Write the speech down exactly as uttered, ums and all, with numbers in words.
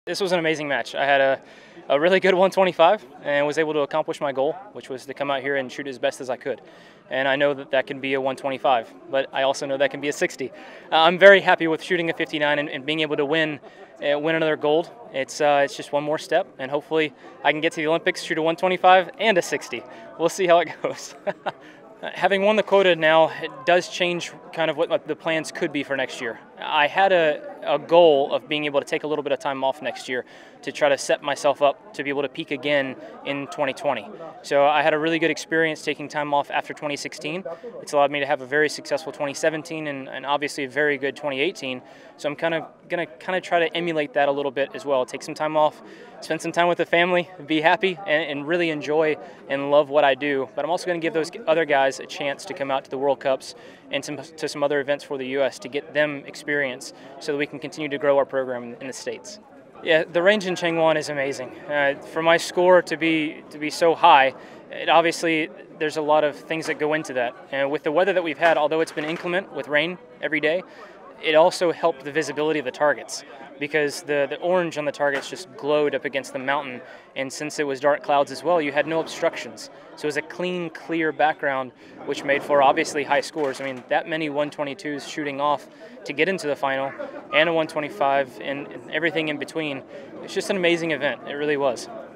This was an amazing match. I had a, a really good one twenty-five and was able to accomplish my goal, which was to come out here and shoot as best as I could. And I know that that can be a one twenty-five, but I also know that can be a sixty. Uh, I'm very happy with shooting a fifty-nine and, and being able to win uh, win another gold. It's, uh, it's just one more step, and hopefully I can get to the Olympics, shoot a one twenty-five and a sixty. We'll see how it goes. Having won the quota now, it does change kind of what the plans could be for next year. I had a, a goal of being able to take a little bit of time off next year to try to set myself up to be able to peak again in twenty twenty. So I had a really good experience taking time off after twenty sixteen. It's allowed me to have a very successful twenty seventeen and, and obviously a very good twenty eighteen. So I'm kind of going to kind of try to emulate that a little bit as well. Take some time off, spend some time with the family, be happy, and, and really enjoy and love what I do. But I'm also going to give those other guys a chance to come out to the World Cups and some, to some other events for the U S to get them experience so that we can continue to grow our program in the States. Yeah, the range in Changwon is amazing. Uh, for my score to be to be so high, it obviously there's a lot of things that go into that. And with the weather that we've had, although it's been inclement with rain every day, it also helped the visibility of the targets because the, the orange on the targets just glowed up against the mountain, and since it was dark clouds as well, you had no obstructions. So it was a clean, clear background, which made for obviously high scores. I mean, that many one twenty-twos shooting off to get into the final, and a one twenty-five, and everything in between. It's just an amazing event. It really was.